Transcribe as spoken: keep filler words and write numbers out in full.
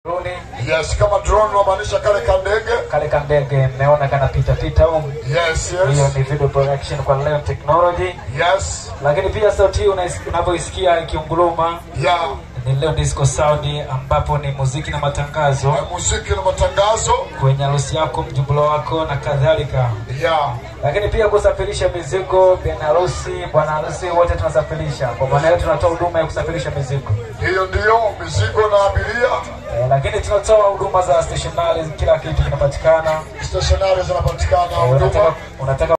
Yes, kama drone unamaanisha kale kandege. Kale kandege mmeona kana pita pita huko. Yes, yes. Hiyo ni video production kwa Leon Technology. Yes. Lakini pia sauti hii unavyoisikia ikiunguruma. Yeah. Ni Leon Disco Sound ambapo ni muziki na matangazo. Yeah, muziki na matangazo kwenye harusi yako, mjumbulo wako na kadhalika. Yeah. Lakini pia kusafirisha mizigo, bwana harusi, bwana harusi wote tunasafirisha. Kwa maana yetu tunatoa huduma ya kusafirisha mizigo. Hiyo ndio mizigo na abiria. Eh, lakini tunatoa huduma za stationery, kila kitu kinapatikana. Stationery zinapatikana, huduma. Unataka unataka